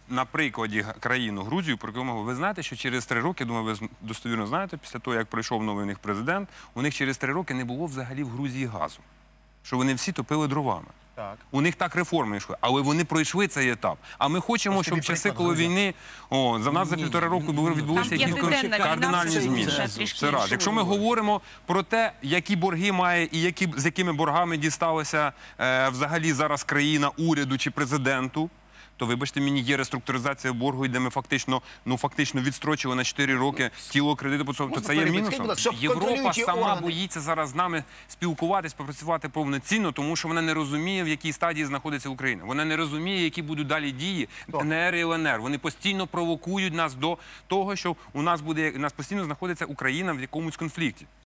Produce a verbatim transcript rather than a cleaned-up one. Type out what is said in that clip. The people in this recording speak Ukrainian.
на прикладі країну Грузію, про яку ми говоримо, ви знаєте, що через три роки, думаю, ви достовірно знаєте, після того, як прийшов новий у них президент, у них через три роки не було взагалі в Грузії газу. Що вони всі топили дровами. Так. У них так реформи йшли, але вони пройшли цей етап. А ми хочемо, щоб в часи, коли війни, о, за нас за півтора року відбулися якісь кардинальні зміни. Це раз. Якщо ми говоримо про те, які борги має і які, з якими боргами дісталася е, взагалі зараз країна, уряду чи президенту, то, вибачте мені, є реструктуризація боргу, де ми фактично, ну, фактично відстрочили на чотири роки тіло кредиту, то це є мінусом. Європа сама боїться зараз з нами спілкуватись, попрацювати повноцінно, тому що вона не розуміє, в якій стадії знаходиться Україна. Вона не розуміє, які будуть далі дії ен ер і ел ен ер. Вони постійно провокують нас до того, що у нас буде, у нас постійно знаходиться Україна в якомусь конфлікті.